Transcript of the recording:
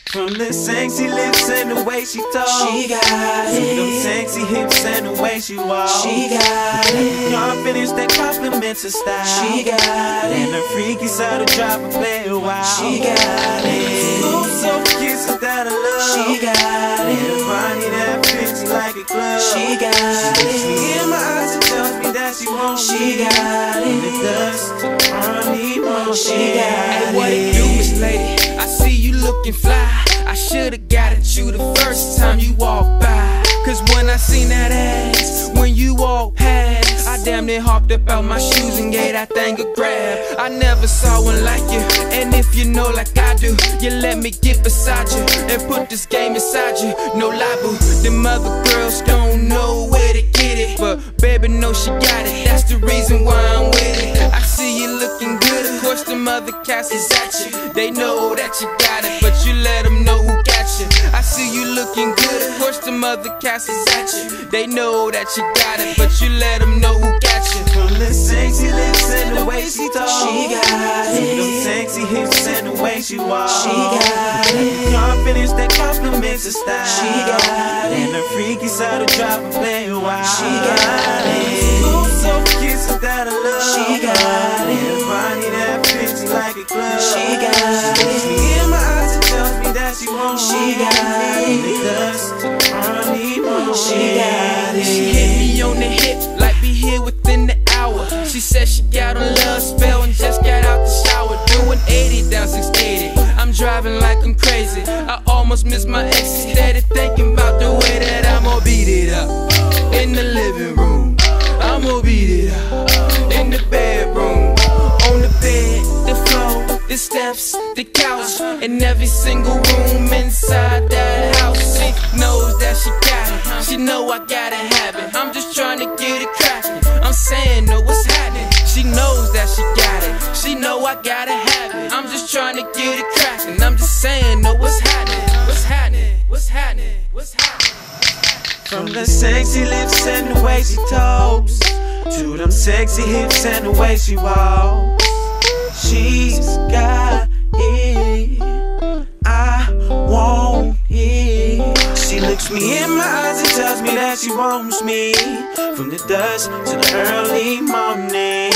From the sexy lips and the way she talks, she got it. To them sexy hips and the way she walks, she got it. Confidence that compliments her style, she got it. And the freaky side of drop and play a while, she got it. Smooth soft kisses that I love, she got it. And a body that fits like a glove, she got it. She looks me in my eyes and tells me that she wants she me, got it. And it does, I need more. She got it. What it do, Miss Lady? I see you looking fly. I should've got at you the first time you walked by. Cause when I seen that ass, when you walked past, I damn near hopped up out my shoes and gave that thing a grab. I never saw one like you, and if you know like I do, you let me get beside you and put this game inside you. No lie, boo, them other girls don't know where to get it, but baby know she got it, that's the reason why I'm with it. I see you looking good, of course them other cats is at you. They know that you got it, but you let them know who got you. I see you looking good, of course them other cats is at you. They know that you got it, but you let them know who got you. From the sexy lips and the way she talks, she got it. To them sexy hips and the way she walks, she got it. Confidence that compliments her style, she got it. And the freaky side of drop and play a while, she got it. Smooth soft kisses that I love, she got it. And a body that fits like a glove, she got it. She looks me in my eyes and tells me that she wants she me, got and it. it does, I need more. She got it. She hit me on the hip, like be here within the hour. She said she got a love spell and just got out the shower, doing 80 down 680. I'm driving like I'm crazy. I almost miss my ex, steady thinking about the way that I'ma beat it up in the living room. I'ma beat it up in the bedroom, on the bed, the floor, the steps, the couch, and every single room inside that house. She knows that she got it, she know I gotta have it. I'm just trying to get it crackin', I'm saying no, what's happening? She knows that she got it, she know I gotta have it. I'm just trying to get it crackin', I'm just saying no, what's happening? What's happening? What's happening? What's happening? From the sexy lips and the way she talks, to them sexy hips and the way she walks, she's got it, I want it. She looks me in my eyes and tells me that she wants me, from the dusk to the early morning.